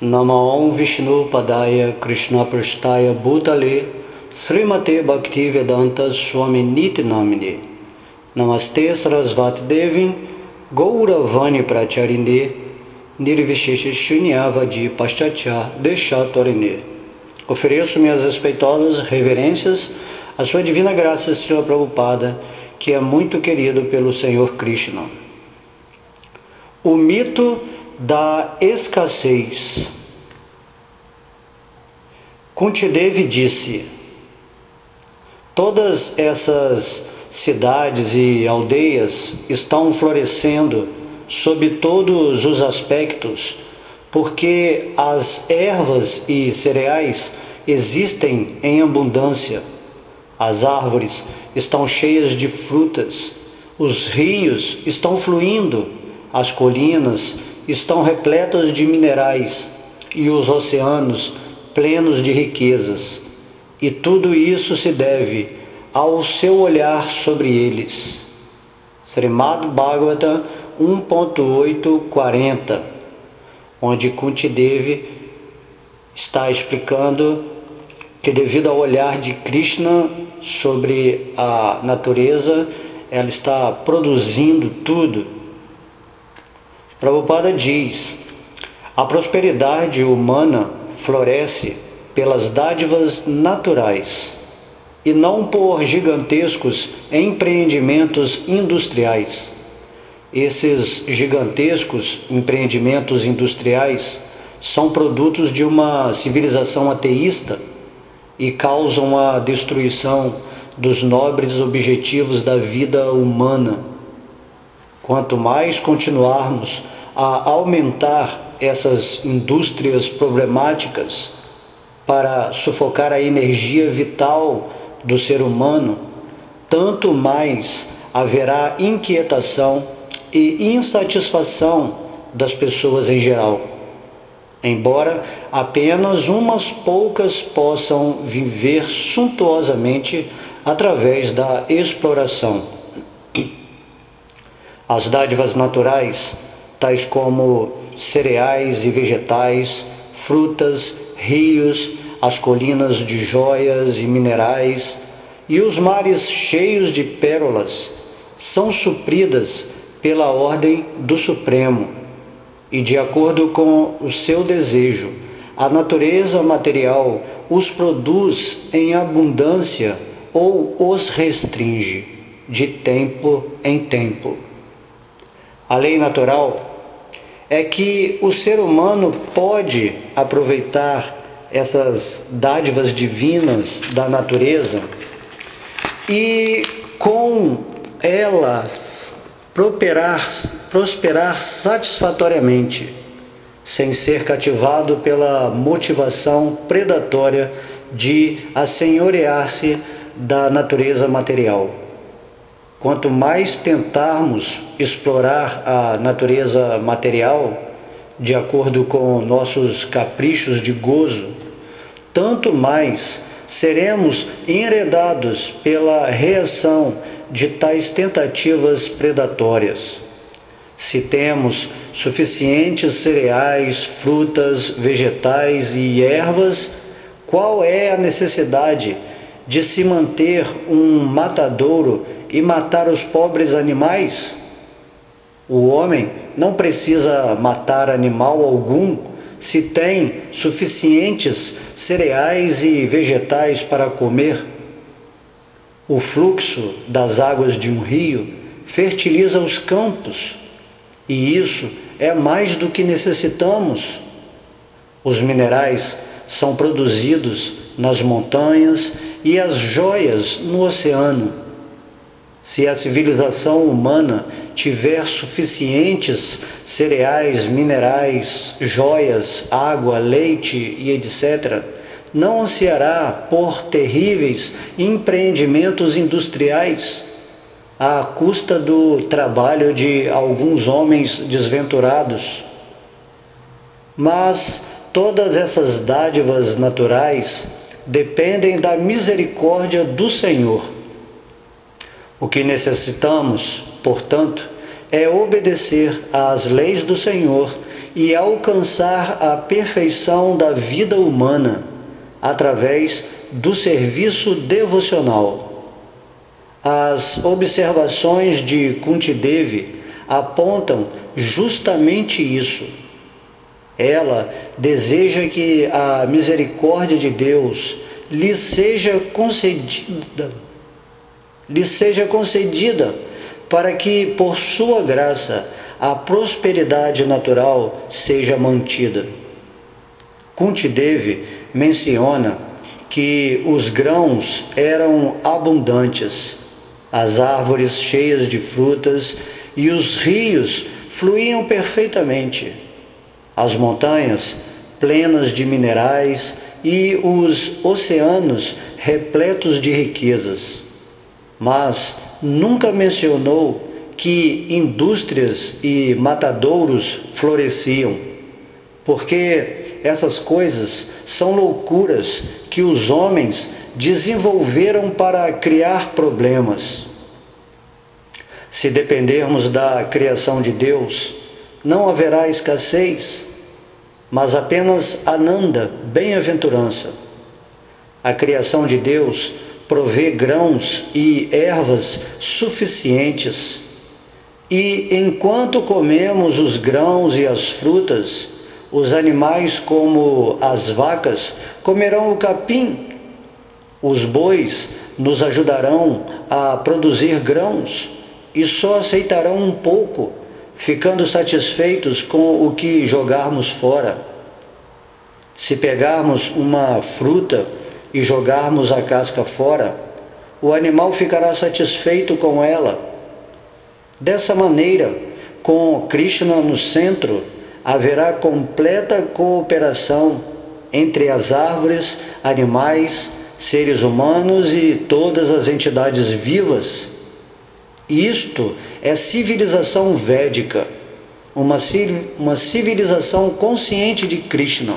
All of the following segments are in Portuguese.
Namo Vishnu Padaya Krishna Prasthaya Bhutale Srimate Bhaktivedanta Swami Niti Namine Namaste Sarasvati Devin Gauravani Pracharine Nirvishesha Shunyavadi Paschatya Deshatorine. Ofereço minhas respeitosas reverências à sua divina graça, Srila Prabhupada, que é muito querido pelo Senhor Krishna. O mito da escassez. Kuntidevi disse: todas essas cidades e aldeias estão florescendo sob todos os aspectos, porque as ervas e cereais existem em abundância, as árvores estão cheias de frutas, os rios estão fluindo, as colinas estão repletas de minerais e os oceanos plenos de riquezas, e tudo isso se deve ao seu olhar sobre eles. Srimad Bhagavatam 1.8.40, onde Kuntidevi está explicando que devido ao olhar de Krishna sobre a natureza, ela está produzindo tudo. Prabhupada diz: a prosperidade humana floresce pelas dádivas naturais e não por gigantescos empreendimentos industriais. Esses gigantescos empreendimentos industriais são produtos de uma civilização ateísta e causam a destruição dos nobres objetivos da vida humana. Quanto mais continuarmos a aumentar essas indústrias problemáticas para sufocar a energia vital do ser humano, tanto mais haverá inquietação e insatisfação das pessoas em geral, embora apenas umas poucas possam viver suntuosamente através da exploração. As dádivas naturais, tais como cereais e vegetais, frutas, rios, as colinas de joias e minerais e os mares cheios de pérolas, são supridas pela ordem do Supremo e de acordo com o seu desejo. A natureza material os produz em abundância ou os restringe de tempo em tempo. A lei natural é que o ser humano pode aproveitar essas dádivas divinas da natureza e com elas prosperar satisfatoriamente, sem ser cativado pela motivação predatória de assenhorear-se da natureza material. Quanto mais tentarmos explorar a natureza material de acordo com nossos caprichos de gozo, tanto mais seremos enredados pela reação de tais tentativas predatórias. Se temos suficientes cereais, frutas, vegetais e ervas, qual é a necessidade de se manter um matadouro e matar os pobres animais? O homem não precisa matar animal algum se tem suficientes cereais e vegetais para comer. O fluxo das águas de um rio fertiliza os campos, e isso é mais do que necessitamos. Os minerais são produzidos nas montanhas e as joias no oceano. Se a civilização humana tiver suficientes cereais, minerais, joias, água, leite e etc., não ansiará por terríveis empreendimentos industriais à custa do trabalho de alguns homens desventurados. Mas todas essas dádivas naturais dependem da misericórdia do Senhor. O que necessitamos, portanto, é obedecer às leis do Senhor e alcançar a perfeição da vida humana através do serviço devocional. As observações de Kuntidevi apontam justamente isso. Ela deseja que a misericórdia de Deus lhe seja concedida para que, por sua graça, a prosperidade natural seja mantida. Kuntidevi menciona que os grãos eram abundantes, as árvores cheias de frutas e os rios fluíam perfeitamente, as montanhas plenas de minerais e os oceanos repletos de riquezas. Mas nunca mencionou que indústrias e matadouros floresciam, porque essas coisas são loucuras que os homens desenvolveram para criar problemas. Se dependermos da criação de Deus, não haverá escassez, mas apenas Ananda, bem-aventurança. A criação de Deus provê grãos e ervas suficientes, e enquanto comemos os grãos e as frutas, os animais como as vacas comerão o capim, os bois nos ajudarão a produzir grãos e só aceitarão um pouco, ficando satisfeitos com o que jogarmos fora. Se pegarmos uma fruta e jogarmos a casca fora, o animal ficará satisfeito com ela. Dessa maneira, com Krishna no centro, haverá completa cooperação entre as árvores, animais, seres humanos e todas as entidades vivas. Isto é civilização védica, uma civilização consciente de Krishna.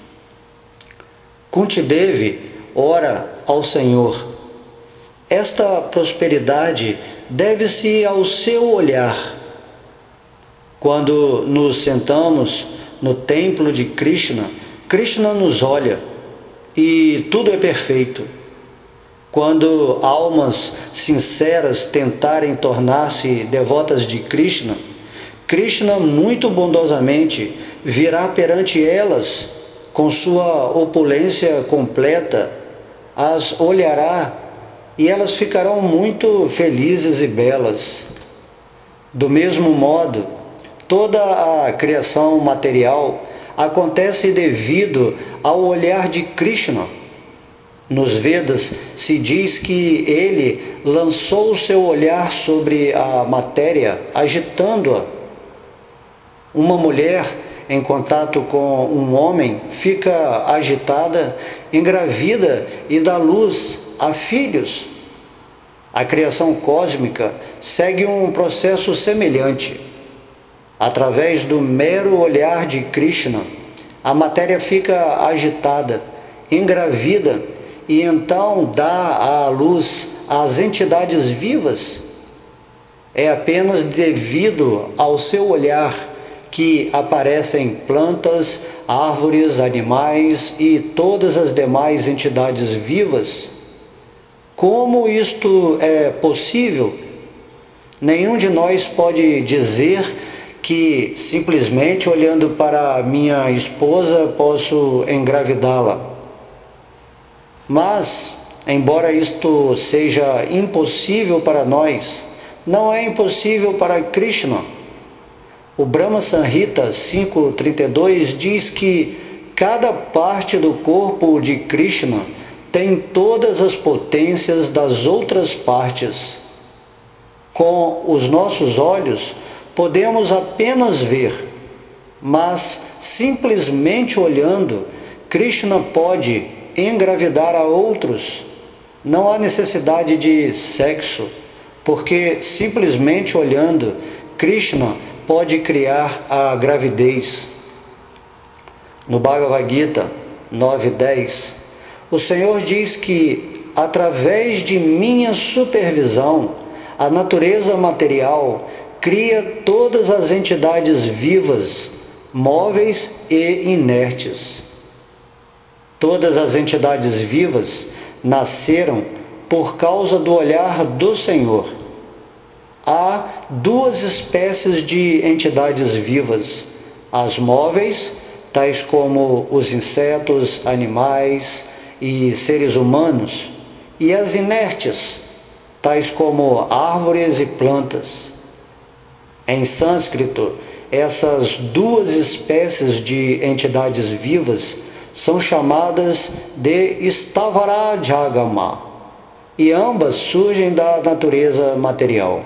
Kuntidevi ora ao Senhor. Esta prosperidade deve-se ao seu olhar. Quando nos sentamos no templo de Krishna, Krishna nos olha e tudo é perfeito. Quando almas sinceras tentarem tornar-se devotas de Krishna, Krishna muito bondosamente virá perante elas com sua opulência completa, as olhará e elas ficarão muito felizes e belas. Do mesmo modo, toda a criação material acontece devido ao olhar de Krishna. Nos Vedas se diz que ele lançou o seu olhar sobre a matéria, agitando-a. Uma mulher em contato com um homem fica agitada, engravida e dá luz a filhos. A criação cósmica segue um processo semelhante. Através do mero olhar de Krishna, a matéria fica agitada, engravida e então dá à luz às entidades vivas. É apenas devido ao seu olhar que aparecem plantas, árvores, animais e todas as demais entidades vivas. Como isto é possível? Nenhum de nós pode dizer que simplesmente olhando para minha esposa posso engravidá-la. Mas, embora isto seja impossível para nós, não é impossível para Krishna. O Brahma Samhita 5.32 diz que cada parte do corpo de Krishna tem todas as potências das outras partes. Com os nossos olhos, podemos apenas ver, mas simplesmente olhando, Krishna pode engravidar a outros. Não há necessidade de sexo, porque simplesmente olhando, Krishna pode criar a gravidez. No Bhagavad Gita 9.10, o Senhor diz que, através de minha supervisão, a natureza material cria todas as entidades vivas, móveis e inertes. Todas as entidades vivas nasceram por causa do olhar do Senhor. Há duas espécies de entidades vivas: as móveis, tais como os insetos, animais e seres humanos, e as inertes, tais como árvores e plantas. Em sânscrito, essas duas espécies de entidades vivas são chamadas de Stavara Jagama, e ambas surgem da natureza material.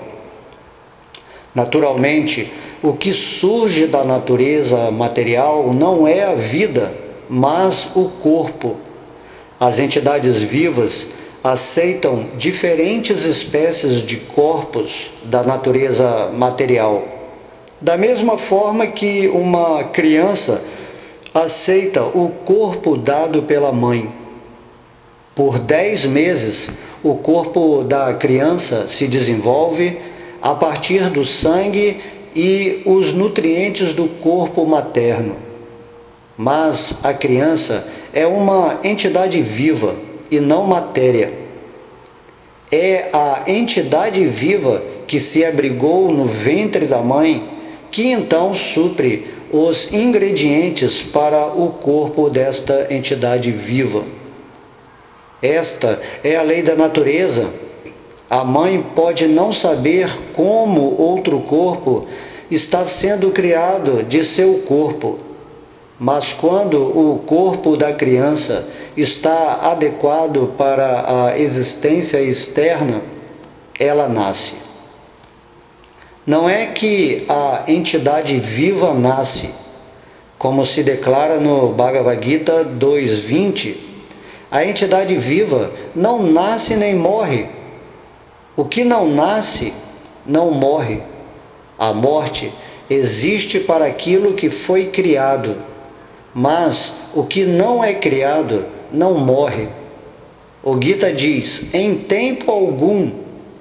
Naturalmente, o que surge da natureza material não é a vida, mas o corpo. As entidades vivas aceitam diferentes espécies de corpos da natureza material, da mesma forma que uma criança aceita o corpo dado pela mãe. Por 10 meses, o corpo da criança se desenvolve a partir do sangue e os nutrientes do corpo materno. Mas a criança é uma entidade viva e não matéria. É a entidade viva que se abrigou no ventre da mãe que então supre os ingredientes para o corpo desta entidade viva. Esta é a lei da natureza. A mãe pode não saber como outro corpo está sendo criado de seu corpo, mas quando o corpo da criança está adequado para a existência externa, ela nasce. Não é que a entidade viva nasce, como se declara no Bhagavad Gita 2.20. A entidade viva não nasce nem morre. O que não nasce, não morre. A morte existe para aquilo que foi criado, mas o que não é criado não morre. O Gita diz, em tempo algum.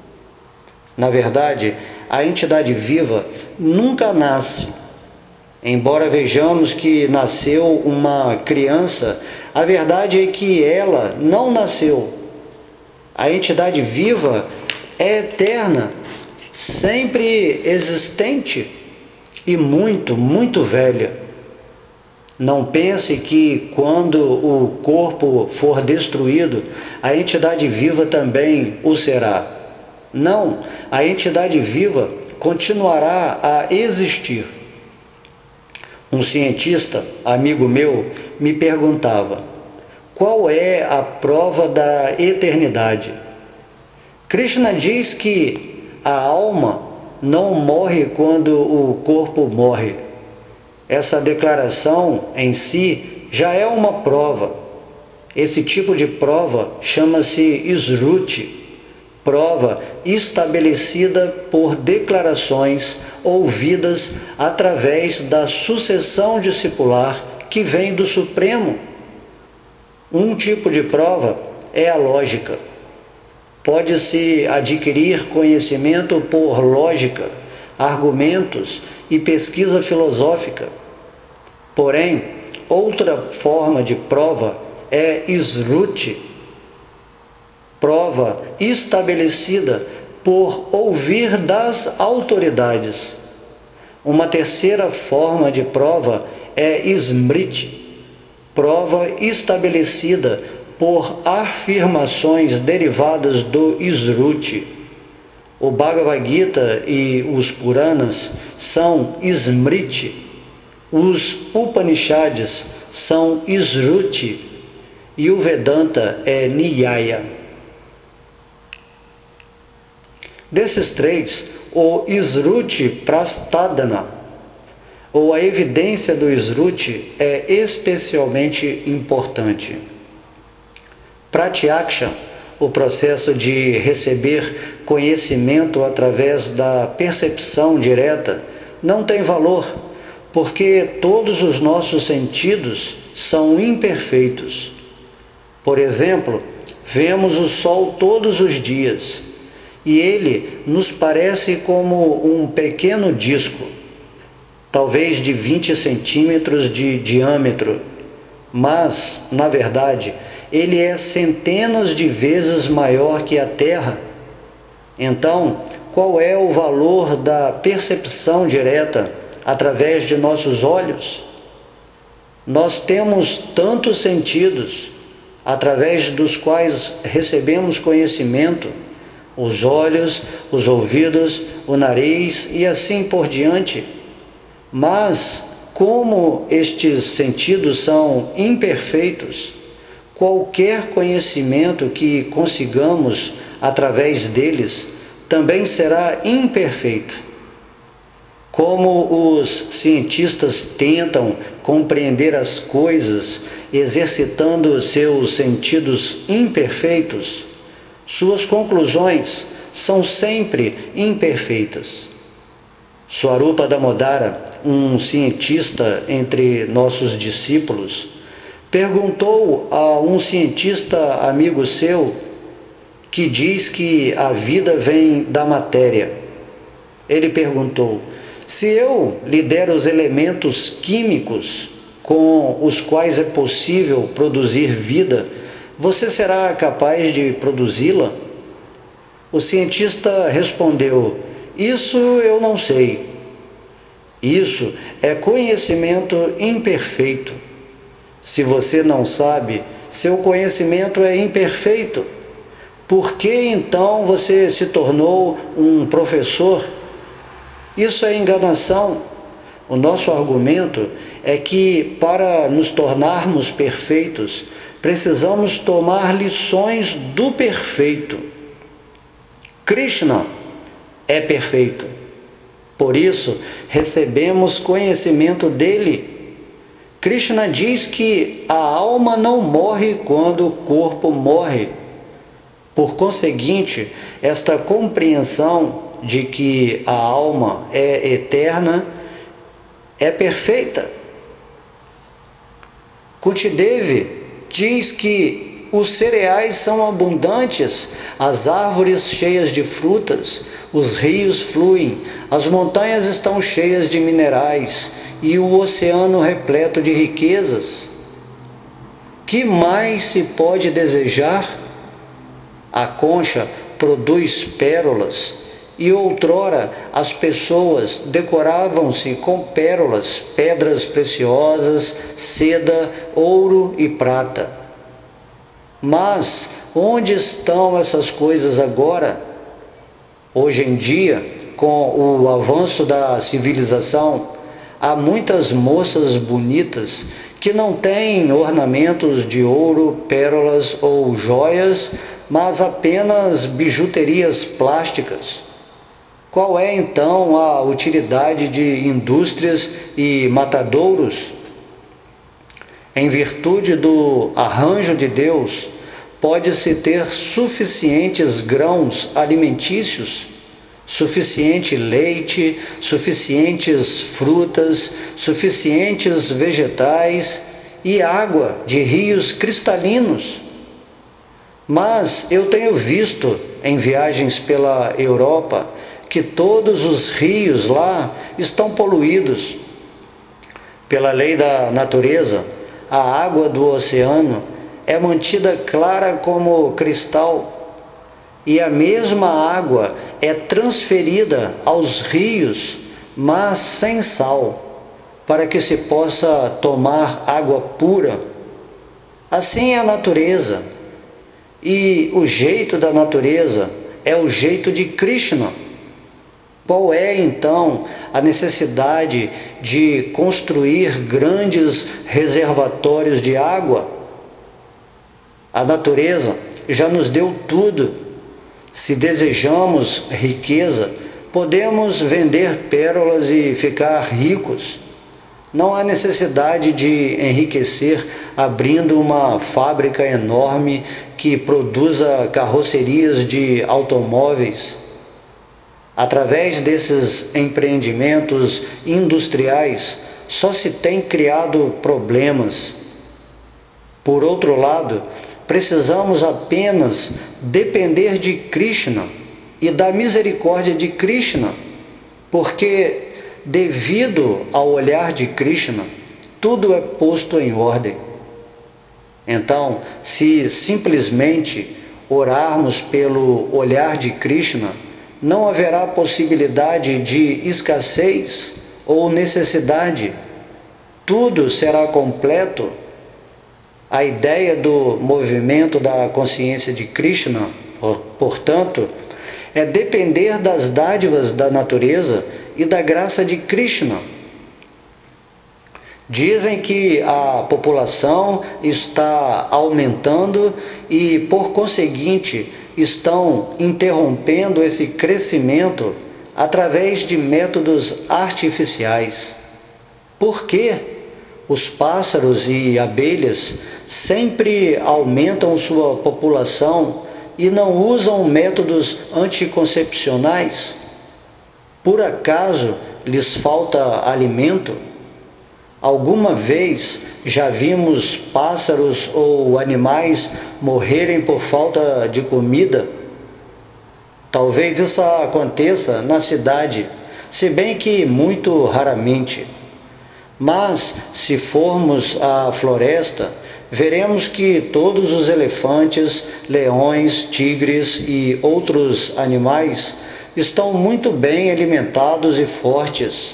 Na verdade, a entidade viva nunca nasce. Embora vejamos que nasceu uma criança, a verdade é que ela não nasceu. A entidade viva é eterna, sempre existente e muito, muito velha. Não pense que quando o corpo for destruído, a entidade viva também o será. Não, a entidade viva continuará a existir. Um cientista, amigo meu, me perguntava: qual é a prova da eternidade? Krishna diz que a alma não morre quando o corpo morre. Essa declaração em si já é uma prova. Esse tipo de prova chama-se Sruti, prova estabelecida por declarações ouvidas através da sucessão discipular que vem do Supremo. Um tipo de prova é a lógica. Pode-se adquirir conhecimento por lógica, argumentos e pesquisa filosófica. Porém, outra forma de prova é Sruti, prova estabelecida por ouvir das autoridades. Uma terceira forma de prova é Smriti, prova estabelecida por afirmações derivadas do Sruti. O Bhagavad Gita e os Puranas são Smriti, os Upanishads são Sruti e o Vedanta é Niyaya. Desses três, o Sruti Prastadana, ou a evidência do Sruti, é especialmente importante. Pratyaksha, o processo de receber conhecimento através da percepção direta, não tem valor, porque todos os nossos sentidos são imperfeitos. Por exemplo, vemos o sol todos os dias, e ele nos parece como um pequeno disco. talvez de 20 centímetros de diâmetro, mas, na verdade, ele é centenas de vezes maior que a Terra. Então, qual é o valor da percepção direta através de nossos olhos? Nós temos tantos sentidos através dos quais recebemos conhecimento: os olhos, os ouvidos, o nariz e assim por diante. Mas, como estes sentidos são imperfeitos, qualquer conhecimento que consigamos através deles também será imperfeito. Como os cientistas tentam compreender as coisas exercitando seus sentidos imperfeitos, suas conclusões são sempre imperfeitas. Swarupa Damodara, um cientista entre nossos discípulos, perguntou a um cientista amigo seu que diz que a vida vem da matéria. Ele perguntou: se eu lhe der os elementos químicos com os quais é possível produzir vida, você será capaz de produzi-la? O cientista respondeu: isso eu não sei. Isso é conhecimento imperfeito. Se você não sabe, seu conhecimento é imperfeito. Por que então você se tornou um professor? Isso é enganação. O nosso argumento é que, para nos tornarmos perfeitos, precisamos tomar lições do perfeito. Krishna é perfeito. Por isso, recebemos conhecimento dele. Krishna diz que a alma não morre quando o corpo morre. Por conseguinte, esta compreensão de que a alma é eterna é perfeita. Kuntidevi diz que os cereais são abundantes, as árvores cheias de frutas, os rios fluem, as montanhas estão cheias de minerais e o oceano repleto de riquezas. Que mais se pode desejar? A concha produz pérolas, e outrora as pessoas decoravam-se com pérolas, pedras preciosas, seda, ouro e prata. Mas onde estão essas coisas agora? Hoje em dia, com o avanço da civilização, há muitas moças bonitas que não têm ornamentos de ouro, pérolas ou joias, mas apenas bijuterias plásticas. Qual é então a utilidade de indústrias e matadouros? Em virtude do arranjo de Deus, pode-se ter suficientes grãos alimentícios, suficiente leite, suficientes frutas, suficientes vegetais e água de rios cristalinos. Mas eu tenho visto em viagens pela Europa que todos os rios lá estão poluídos. Pela lei da natureza, a água do oceano é mantida clara como cristal, e a mesma água é transferida aos rios, mas sem sal, para que se possa tomar água pura. Assim é a natureza, e o jeito da natureza é o jeito de Krishna. Qual é, então, a necessidade de construir grandes reservatórios de água? A natureza já nos deu tudo. Se desejamos riqueza, podemos vender pérolas e ficar ricos. Não há necessidade de enriquecer abrindo uma fábrica enorme que produza carrocerias de automóveis. Através desses empreendimentos industriais, só se tem criado problemas. Por outro lado, precisamos apenas depender de Krishna e da misericórdia de Krishna, porque devido ao olhar de Krishna, tudo é posto em ordem. Então, se simplesmente orarmos pelo olhar de Krishna, não haverá possibilidade de escassez ou necessidade. Tudo será completo. A ideia do movimento da consciência de Krishna, portanto, é depender das dádivas da natureza e da graça de Krishna. Dizem que a população está aumentando e, por conseguinte, estão interrompendo esse crescimento através de métodos artificiais. Por quê? Os pássaros e abelhas sempre aumentam sua população e não usam métodos anticoncepcionais? Por acaso lhes falta alimento? Alguma vez já vimos pássaros ou animais morrerem por falta de comida? Talvez isso aconteça na cidade, se bem que muito raramente. Mas, se formos à floresta, veremos que todos os elefantes, leões, tigres e outros animais estão muito bem alimentados e fortes.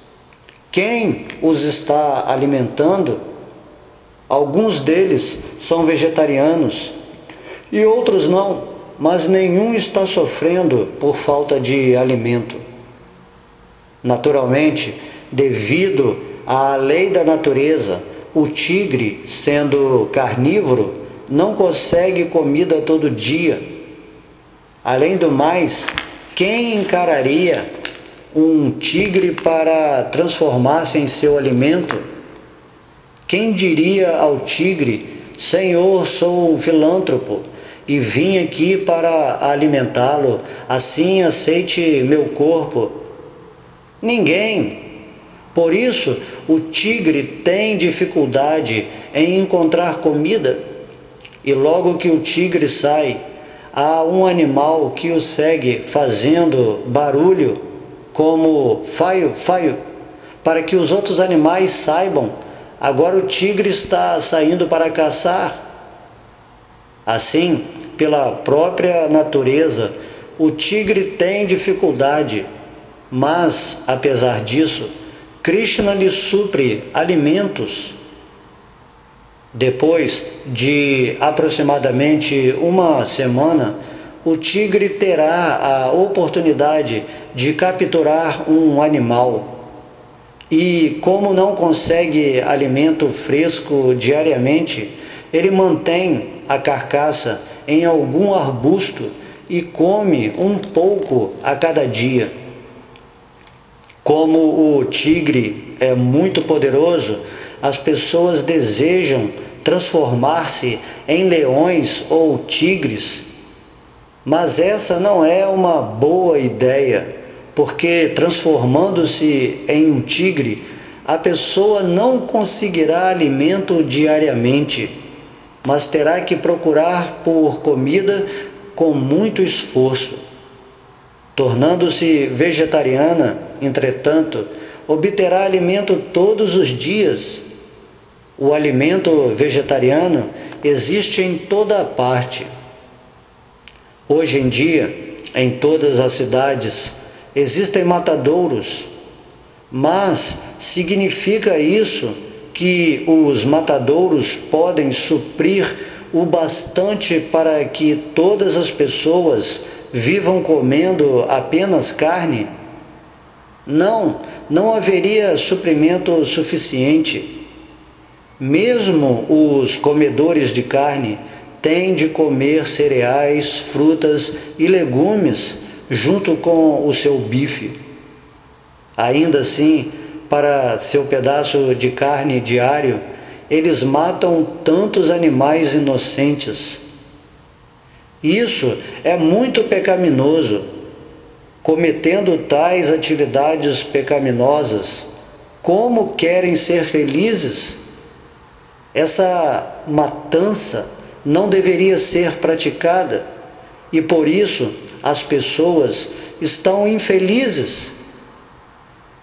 Quem os está alimentando? Alguns deles são vegetarianos e outros não, mas nenhum está sofrendo por falta de alimento. Naturalmente, devido à lei da natureza, o tigre, sendo carnívoro, não consegue comida todo dia. Além do mais, quem encararia um tigre para transformar-se em seu alimento? Quem diria ao tigre: Senhor, sou um filântropo e vim aqui para alimentá-lo, assim aceite meu corpo? Ninguém. Por isso, o tigre tem dificuldade em encontrar comida, e logo que o tigre sai, há um animal que o segue fazendo barulho, como faio, faio, para que os outros animais saibam: agora o tigre está saindo para caçar. Assim, pela própria natureza, o tigre tem dificuldade, mas, apesar disso, Krishna lhe supre alimentos. Depois de aproximadamente uma semana, o tigre terá a oportunidade de capturar um animal. E, como não consegue alimento fresco diariamente, ele mantém a carcaça em algum arbusto e come um pouco a cada dia. Como o tigre é muito poderoso, as pessoas desejam transformar-se em leões ou tigres. Mas essa não é uma boa ideia, porque transformando-se em um tigre, a pessoa não conseguirá alimento diariamente, mas terá que procurar por comida com muito esforço. Tornando-se vegetariana, entretanto, obterá alimento todos os dias. O alimento vegetariano existe em toda a parte. Hoje em dia, em todas as cidades, existem matadouros, mas significa isso que os matadouros podem suprir o bastante para que todas as pessoas vivam comendo apenas carne? Não, não haveria suprimento suficiente. Mesmo os comedores de carne têm de comer cereais, frutas e legumes junto com o seu bife. Ainda assim, para seu pedaço de carne diário, eles matam tantos animais inocentes. Isso é muito pecaminoso. Cometendo tais atividades pecaminosas, como querem ser felizes? Essa matança não deveria ser praticada e por isso as pessoas estão infelizes.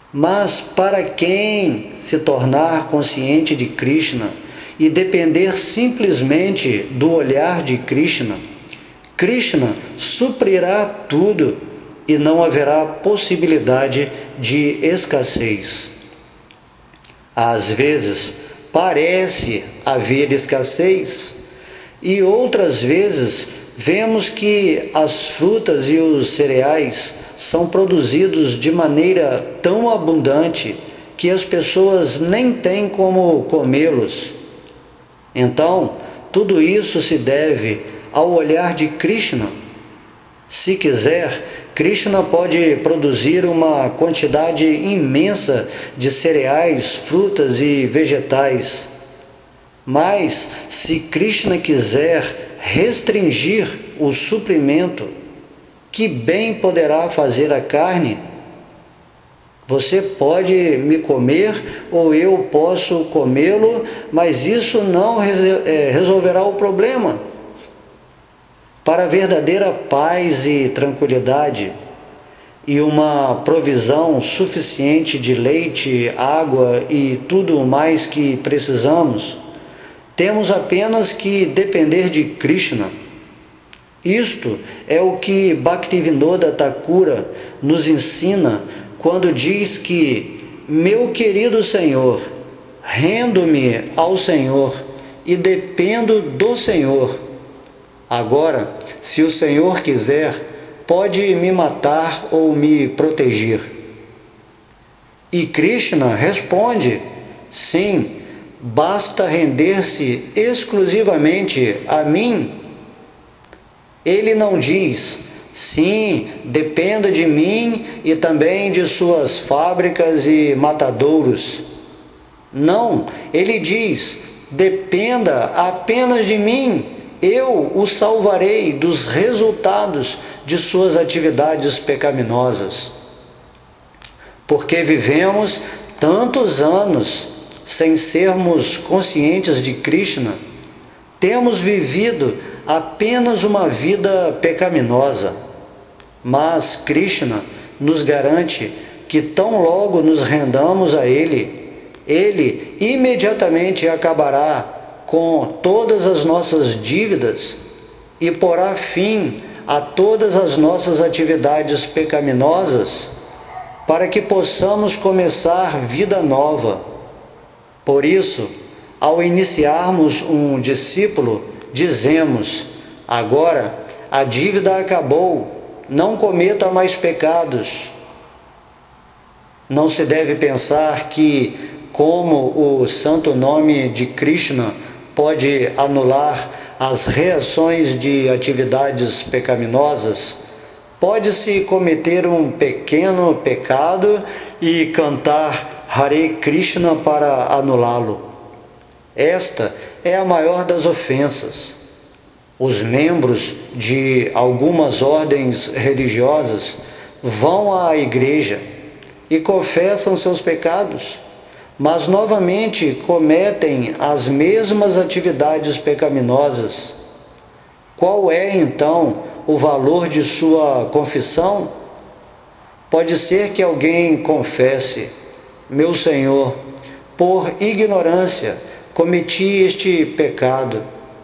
Mas para quem se tornar consciente de Krishna e depender simplesmente do olhar de Krishna, Krishna suprirá tudo e não haverá possibilidade de escassez. Às vezes parece haver escassez e outras vezes vemos que as frutas e os cereais são produzidos de maneira tão abundante que as pessoas nem têm como comê-los. Então, tudo isso se deve ao olhar de Krishna. Se quiser, Krishna pode produzir uma quantidade imensa de cereais, frutas e vegetais. Mas, se Krishna quiser restringir o suprimento, que bem poderá fazer a carne? Você pode me comer ou eu posso comê-lo, mas isso não resolverá o problema. Para a verdadeira paz e tranquilidade e uma provisão suficiente de leite, água e tudo mais que precisamos, temos apenas que depender de Krishna. Isto é o que Bhaktivinoda Thakura nos ensina quando diz que, meu querido Senhor, rendo-me ao Senhor e dependo do Senhor. Agora, se o Senhor quiser, pode me matar ou me proteger. E Krishna responde, sim, basta render-se exclusivamente a mim. Ele não diz, sim, dependa de mim e também de suas fábricas e matadouros. Não, ele diz, dependa apenas de mim, eu o salvarei dos resultados de suas atividades pecaminosas. Porque vivemos tantos anos sem sermos conscientes de Krishna, temos vivido apenas uma vida pecaminosa, mas Krishna nos garante que tão logo nos rendamos a Ele, Ele imediatamente acabará com todas as nossas dívidas e porá fim a todas as nossas atividades pecaminosas, para que possamos começar vida nova. Por isso, ao iniciarmos um discípulo, dizemos, agora a dívida acabou, não cometa mais pecados. Não se deve pensar que, como o santo nome de Krishna pode anular as reações de atividades pecaminosas, pode-se cometer um pequeno pecado e cantar Hare Krishna para anulá-lo. Esta é a maior das ofensas. Os membros de algumas ordens religiosas vão à igreja e confessam seus pecados, mas novamente cometem as mesmas atividades pecaminosas. Qual é, então, o valor de sua confissão? Pode ser que alguém confesse, meu Senhor, por ignorância cometi este pecado,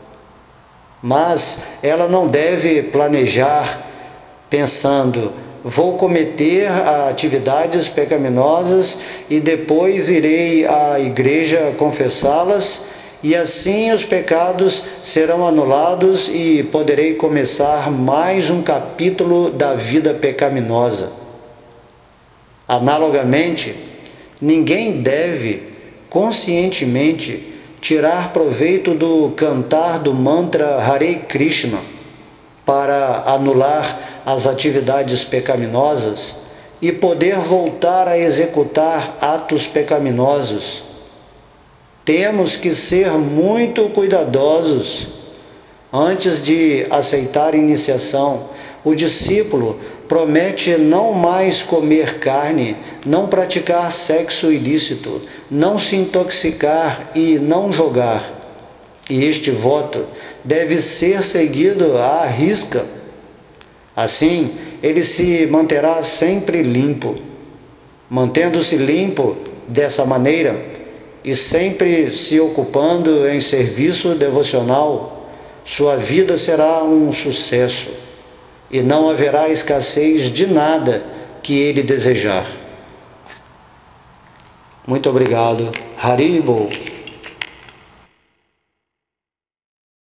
mas ela não deve planejar pensando, vou cometer atividades pecaminosas e depois irei à igreja confessá-las e assim os pecados serão anulados e poderei começar mais um capítulo da vida pecaminosa. Analogamente, ninguém deve conscientemente tirar proveito do cantar do mantra Hare Krishna para anular as atividades pecaminosas e poder voltar a executar atos pecaminosos. Temos que ser muito cuidadosos. Antes de aceitar iniciação, o discípulo promete não mais comer carne, não praticar sexo ilícito, não se intoxicar e não jogar. E este voto deve ser seguido à risca. Assim, ele se manterá sempre limpo. Mantendo-se limpo dessa maneira e sempre se ocupando em serviço devocional, sua vida será um sucesso e não haverá escassez de nada que ele desejar. Muito obrigado. Haribo.